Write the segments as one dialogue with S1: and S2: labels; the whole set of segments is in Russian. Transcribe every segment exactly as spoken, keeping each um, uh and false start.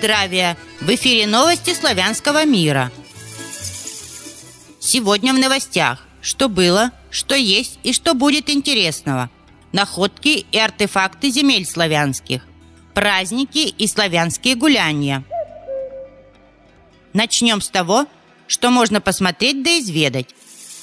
S1: здравия! В эфире новости славянского мира. Сегодня в новостях: что было, что есть и что будет интересного, находки и артефакты земель славянских, праздники и славянские гуляния. Начнем с того, что можно посмотреть да изведать.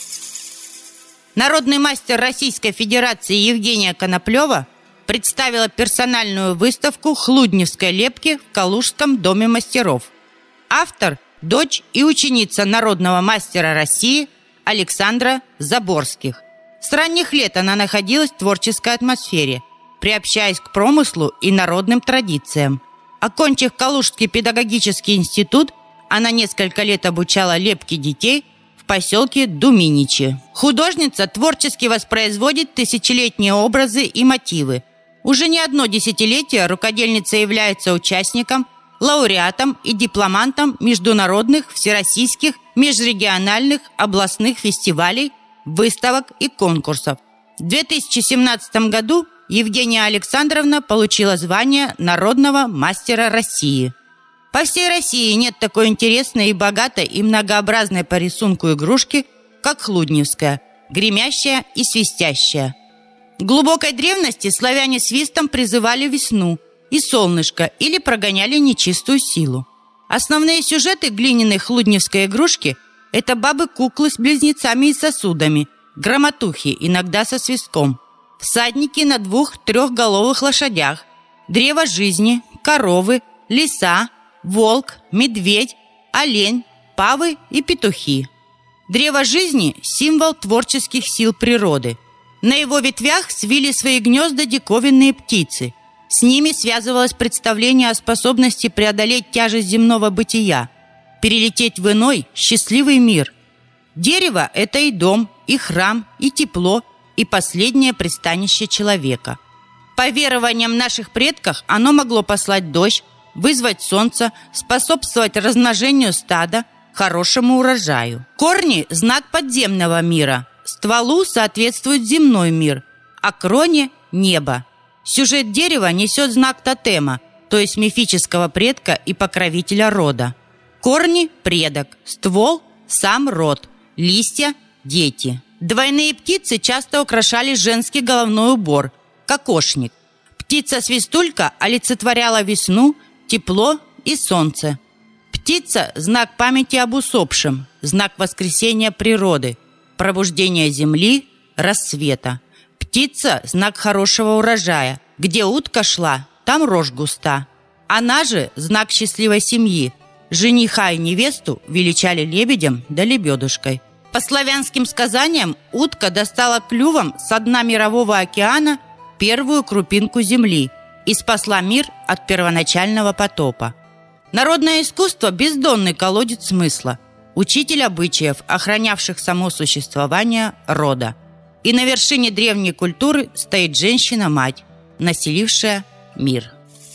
S1: Народный мастер Российской Федерации Евгения Коноплева представила персональную выставку хлудневской лепки в Калужском доме мастеров. Автор – дочь и ученица народного мастера России Александра Заборских. С ранних лет она находилась в творческой атмосфере, приобщаясь к промыслу и народным традициям. Окончив Калужский педагогический институт, она несколько лет обучала лепке детей в поселке Думиничи. Художница творчески воспроизводит тысячелетние образы и мотивы. Уже не одно десятилетие рукодельница является участником, лауреатом и дипломантом международных, всероссийских, межрегиональных, областных фестивалей, выставок и конкурсов. В две тысячи семнадцатом году Евгения Александровна получила звание народного мастера России. По всей России нет такой интересной и богатой и многообразной по рисунку игрушки, как хлудневская, гремящая и свистящая. В глубокой древности славяне свистом призывали весну и солнышко или прогоняли нечистую силу. Основные сюжеты глиняной хлудневской игрушки – это бабы-куклы с близнецами и сосудами, грамотухи, иногда со свистком, всадники на двух трехголовых лошадях, древо жизни, коровы, лиса, волк, медведь, олень, павы и петухи. Древо жизни – символ творческих сил природы. На его ветвях свили свои гнезда диковинные птицы. С ними связывалось представление о способности преодолеть тяжесть земного бытия, перелететь в иной, счастливый мир. Дерево – это и дом, и храм, и тепло, и последнее пристанище человека. По верованиям наших предков, оно могло послать дождь, вызвать солнце, способствовать размножению стада, хорошему урожаю. Корни – знак подземного мира. Стволу соответствует земной мир, а кроне – небо. Сюжет дерева несет знак тотема, то есть мифического предка и покровителя рода. Корни – предок, ствол – сам род, листья – дети. Двойные птицы часто украшали женский головной убор – кокошник. Птица-свистулька олицетворяла весну, тепло и солнце. Птица – знак памяти об усопшем, знак воскресения природы, пробуждения земли, рассвета. Птица – знак хорошего урожая. Где утка шла, там рожь густа. Она же – знак счастливой семьи. Жениха и невесту величали лебедем да лебедушкой. По славянским сказаниям, утка достала клювом со дна мирового океана первую крупинку земли и спасла мир от первоначального потопа. Народное искусство – бездонный колодец смысла, учитель обычаев, охранявших само существование рода. И на вершине древней культуры стоит женщина-мать, населившая мир.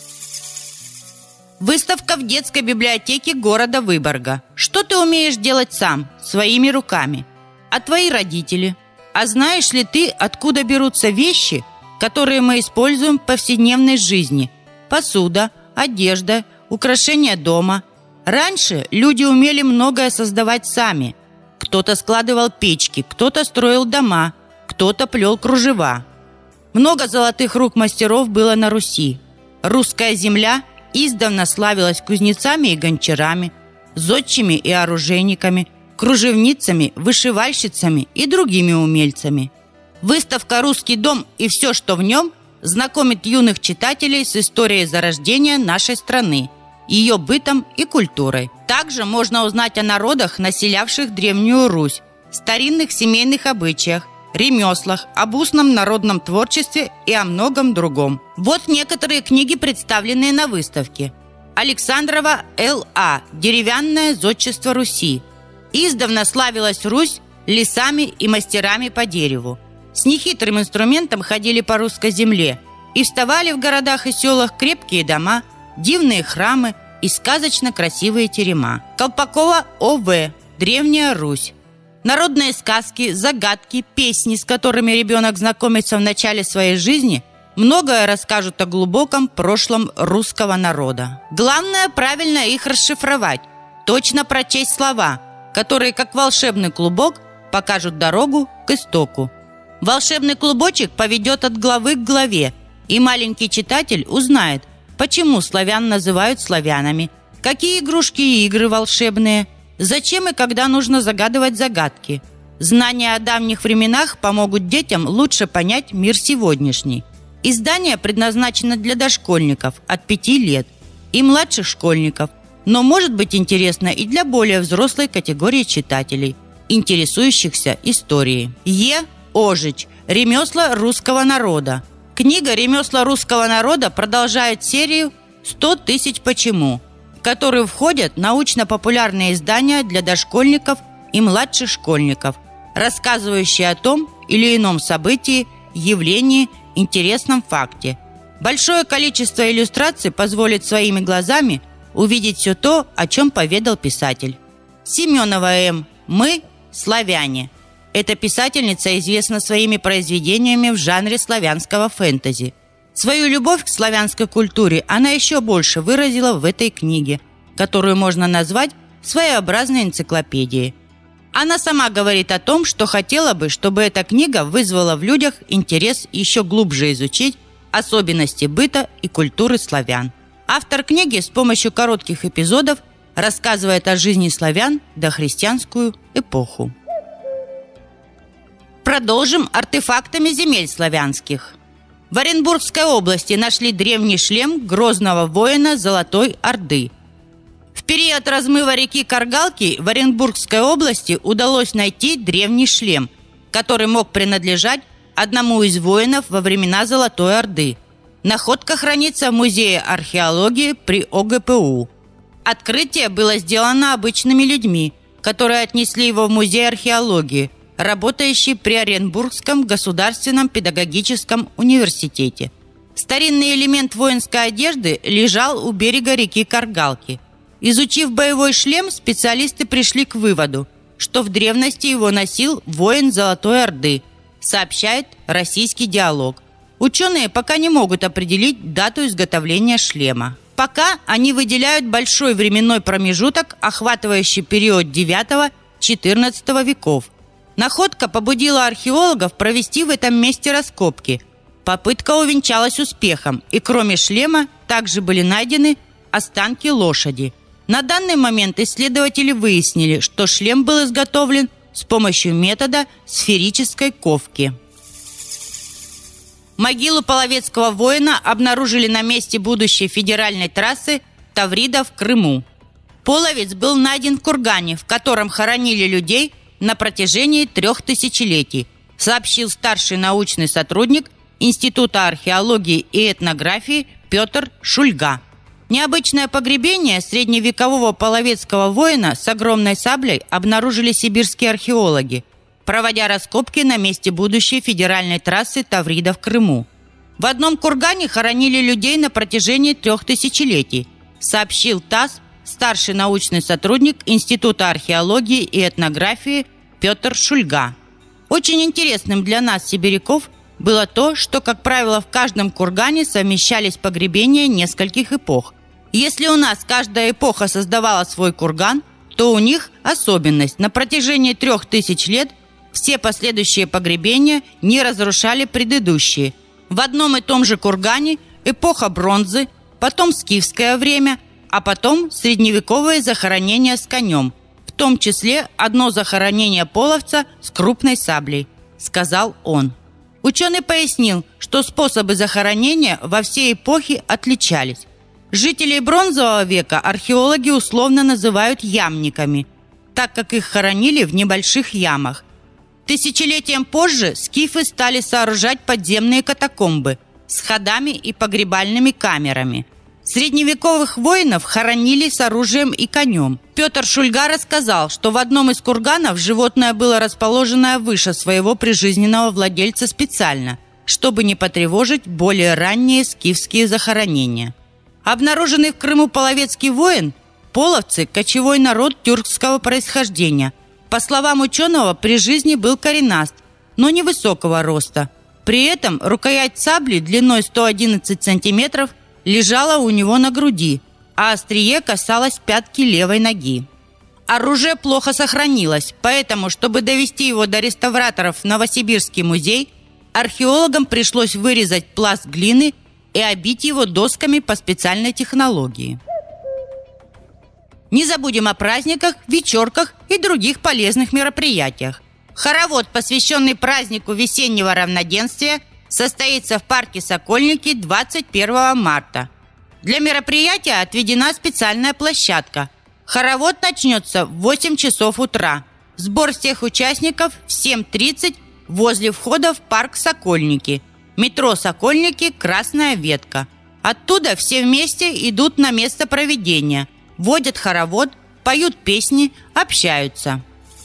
S1: Выставка в детской библиотеке города Выборга. Что ты умеешь делать сам, своими руками? А твои родители? А знаешь ли ты, откуда берутся вещи, которые мы используем в повседневной жизни? Посуда, одежда, украшения дома. Раньше люди умели многое создавать сами. Кто-то складывал печки, кто-то строил дома, кто-то плел кружева. Много золотых рук мастеров было на Руси. Русская земля издавна славилась кузнецами и гончарами, зодчими и оружейниками, кружевницами, вышивальщицами и другими умельцами. Выставка «Русский дом» и все, что в нем, знакомит юных читателей с историей зарождения нашей страны, ее бытом и культурой. Также можно узнать о народах, населявших Древнюю Русь, старинных семейных обычаях, ремеслах, об устном народном творчестве и о многом другом. Вот некоторые книги, представленные на выставке. Александрова Л А «Деревянное зодчество Руси». Издавна славилась Русь лесами и мастерами по дереву. С нехитрым инструментом ходили по русской земле и вставали в городах и селах крепкие дома, дивные храмы и сказочно красивые терема. Колпакова О В «Древняя Русь». Народные сказки, загадки, песни, с которыми ребенок знакомится в начале своей жизни, многое расскажут о глубоком прошлом русского народа. Главное правильно их расшифровать, точно прочесть слова, которые, как волшебный клубок, покажут дорогу к истоку. Волшебный клубочек поведет от главы к главе, и маленький читатель узнает, почему славян называют славянами, какие игрушки и игры волшебные, зачем и когда нужно загадывать загадки. Знания о давних временах помогут детям лучше понять мир сегодняшний. Издание предназначено для дошкольников от пяти лет и младших школьников, но может быть интересно и для более взрослой категории читателей, интересующихся историей. Е. Ожич. Ремесла русского народа. Книга «Ремесла русского народа» продолжает серию «сто тысяч почему», в которую входят научно-популярные издания для дошкольников и младших школьников, рассказывающие о том или ином событии, явлении, интересном факте. Большое количество иллюстраций позволит своими глазами увидеть все то, о чем поведал писатель. Семенова М. «Мы – славяне». Эта писательница известна своими произведениями в жанре славянского фэнтези. Свою любовь к славянской культуре она еще больше выразила в этой книге, которую можно назвать своеобразной энциклопедией. Она сама говорит о том, что хотела бы, чтобы эта книга вызвала в людях интерес еще глубже изучить особенности быта и культуры славян. Автор книги с помощью коротких эпизодов рассказывает о жизни славян в дохристианскую эпоху. Продолжим артефактами земель славянских. В Оренбургской области нашли древний шлем грозного воина Золотой Орды. В период размыва реки Каргалки в Оренбургской области удалось найти древний шлем, который мог принадлежать одному из воинов во времена Золотой Орды. Находка хранится в Музее археологии при О Г П У. Открытие было сделано обычными людьми, которые отнесли его в Музей археологии, работающий при Оренбургском государственном педагогическом университете. Старинный элемент воинской одежды лежал у берега реки Каргалки. Изучив боевой шлем, специалисты пришли к выводу, что в древности его носил воин Золотой Орды, сообщает «Российский диалог». Ученые пока не могут определить дату изготовления шлема. Пока они выделяют большой временной промежуток, охватывающий период девятого-четырнадцатого веков. Находка побудила археологов провести в этом месте раскопки. Попытка увенчалась успехом, и кроме шлема также были найдены останки лошади. На данный момент исследователи выяснили, что шлем был изготовлен с помощью метода сферической ковки. Могилу половецкого воина обнаружили на месте будущей федеральной трассы Таврида в Крыму. Половец был найден в кургане, в котором хоронили людей на протяжении трех тысячелетий, сообщил старший научный сотрудник Института археологии и этнографии Петр Шульга. Необычное погребение средневекового половецкого воина с огромной саблей обнаружили сибирские археологи, проводя раскопки на месте будущей федеральной трассы Таврида в Крыму. В одном кургане хоронили людей на протяжении трех тысячелетий, сообщил ТАСС старший научный сотрудник Института археологии и этнографии Петр Шульга. Очень интересным для нас, сибиряков, было то, что, как правило, в каждом кургане совмещались погребения нескольких эпох. Если у нас каждая эпоха создавала свой курган, то у них особенность. На протяжении трех тысяч лет все последующие погребения не разрушали предыдущие. В одном и том же кургане эпоха бронзы, потом скифское время, а потом средневековые захоронения с конем, в том числе одно захоронение половца с крупной саблей, сказал он. Ученый пояснил, что способы захоронения во все эпохи отличались. Жителей бронзового века археологи условно называют ямниками, так как их хоронили в небольших ямах. Тысячелетием позже скифы стали сооружать подземные катакомбы с ходами и погребальными камерами. Средневековых воинов хоронили с оружием и конем. Петр Шульга рассказал, что в одном из курганов животное было расположено выше своего прижизненного владельца специально, чтобы не потревожить более ранние скифские захоронения. Обнаруженный в Крыму половецкий воин – половцы – кочевой народ тюркского происхождения. По словам ученого, при жизни был коренаст, но невысокого роста. При этом рукоять сабли длиной сто одиннадцать сантиметров лежала у него на груди, а острие касалось пятки левой ноги. Оружие плохо сохранилось, поэтому, чтобы довести его до реставраторов в Новосибирский музей, археологам пришлось вырезать пласт глины и обить его досками по специальной технологии. Не забудем о праздниках, вечерках и других полезных мероприятиях. Хоровод, посвященный празднику весеннего равноденствия, состоится в парке Сокольники двадцать первого марта. Для мероприятия отведена специальная площадка. Хоровод начнется в восемь часов утра. Сбор всех участников в семь тридцать возле входа в парк Сокольники. Метро Сокольники, Красная Ветка. Оттуда все вместе идут на место проведения, водят хоровод, поют песни, общаются.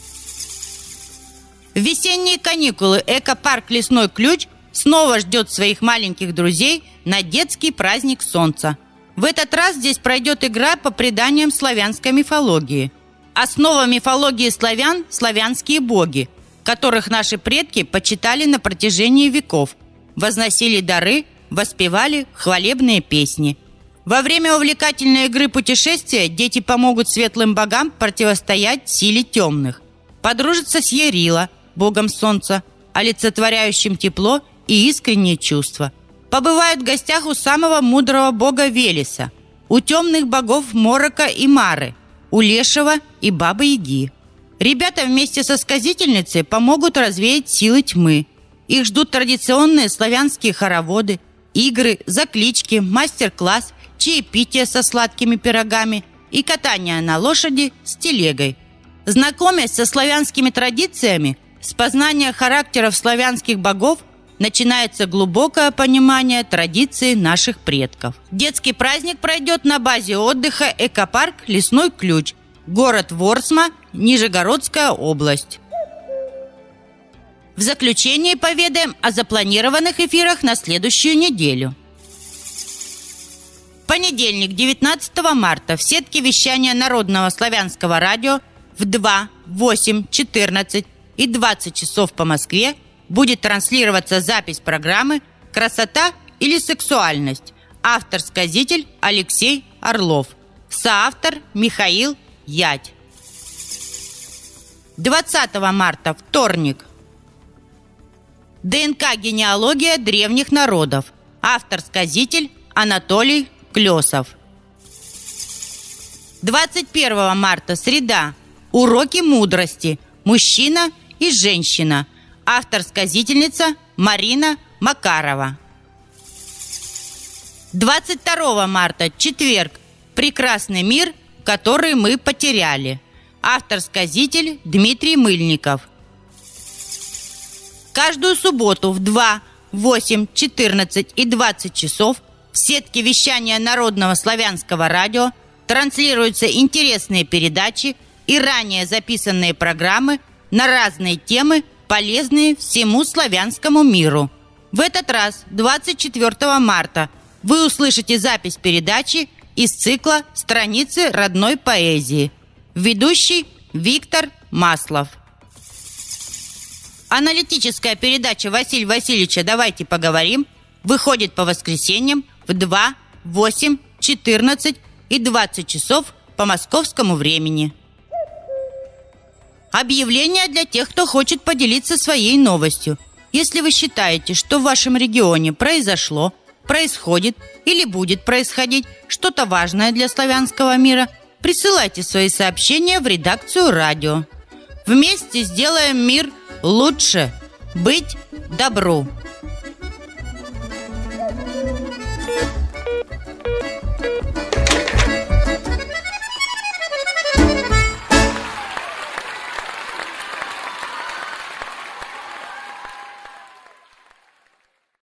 S1: В весенние каникулы экопарк «Лесной ключ» снова ждет своих маленьких друзей на детский праздник солнца. В этот раз здесь пройдет игра по преданиям славянской мифологии. Основа мифологии славян – славянские боги, которых наши предки почитали на протяжении веков, возносили дары, воспевали хвалебные песни. Во время увлекательной игры путешествия дети помогут светлым богам противостоять силе темных. Подружатся с Ярила, богом солнца, олицетворяющим тепло и искренние чувства. Побывают в гостях у самого мудрого бога Велеса, у темных богов Морока и Мары, у Лешего и Бабы-Яги. Ребята вместе со сказительницей помогут развеять силы тьмы. Их ждут традиционные славянские хороводы, игры, заклички, мастер-класс, чаепитие со сладкими пирогами и катание на лошади с телегой. Знакомясь со славянскими традициями, с познания характеров славянских богов начинается глубокое понимание традиций наших предков. Детский праздник пройдет на базе отдыха «Экопарк Лесной ключ», город Ворсма, Нижегородская область. В заключение поведаем о запланированных эфирах на следующую неделю. Понедельник, девятнадцатого марта, в сетке вещания Народного славянского радио в два, восемь, четырнадцать и двадцать часов по Москве будет транслироваться запись программы «Красота или сексуальность». Автор-сказитель Алексей Орлов. Соавтор Михаил Ядь. двадцатого марта, вторник. ДНК-генеалогия древних народов. Автор-сказитель Анатолий Клесов. двадцать первого марта, среда. Уроки мудрости. Мужчина и женщина. Автор-сказительница Марина Макарова. двадцать второго марта, четверг. Прекрасный мир, который мы потеряли. Автор-сказитель Дмитрий Мыльников. Каждую субботу в два, восемь, четырнадцать и двадцать часов в сетке вещания Народного славянского радио транслируются интересные передачи и ранее записанные программы на разные темы, полезные всему славянскому миру. В этот раз, двадцать четвёртого марта, вы услышите запись передачи из цикла «Страницы родной поэзии». Ведущий Виктор Маслов. Аналитическая передача Василия Васильевича «Давайте поговорим» выходит по воскресеньям в два, восемь, четырнадцать и двадцать часов по московскому времени. Объявление для тех, кто хочет поделиться своей новостью. Если вы считаете, что в вашем регионе произошло, происходит или будет происходить что-то важное для славянского мира, присылайте свои сообщения в редакцию радио. Вместе сделаем мир лучше. Быть добру.